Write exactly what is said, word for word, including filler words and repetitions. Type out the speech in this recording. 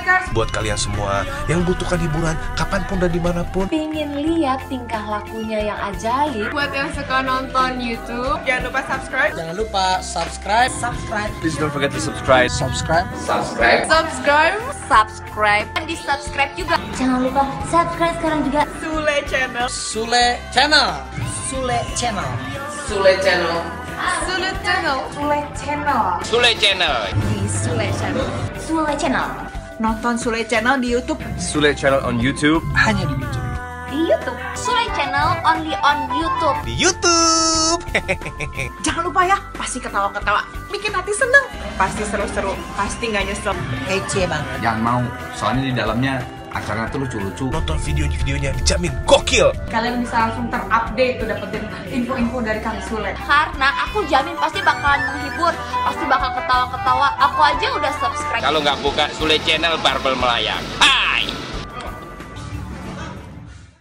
Makers. Buat kalian semua yang butuhkan hiburan kapanpun dan dimanapun, pingin lihat tingkah lakunya yang ajaib. Buat yang suka nonton YouTube, jangan lupa subscribe. Jangan lupa subscribe. Subscribe. please don't forget to subscribe. Subscribe. Subscribe. Subscribe. Subscribe dan di subscribe juga. Jangan lupa subscribe sekarang juga. Sule Channel. Sule Channel. Sule Channel. Sule Channel. Sule Channel. Sule Channel. Sule Channel. Di Sule Channel. Sule Channel. Nonton Sule Channel di YouTube. Sule Channel on YouTube. Hanya di YouTube. Di YouTube. Sule Channel only on YouTube. Di YouTube. Jangan lupa ya, pasti ketawa-ketawa. Bikin hati seneng. Pasti seru-seru. Pasti nggak nyesel. Kece banget. Jangan mau, soalnya di dalamnya acaranya tuh lucu-lucu. Nonton video-videonya dijamin gokil. Kalian bisa langsung terupdate tuh dapetin info-info dari Kang Sule. Karena aku jamin pasti bakalan menghibur, pasti bakal ketawa-ketawa. Aku aja udah subscribe. Kalau nggak buka Sule Channel, barbel melayang. Ha!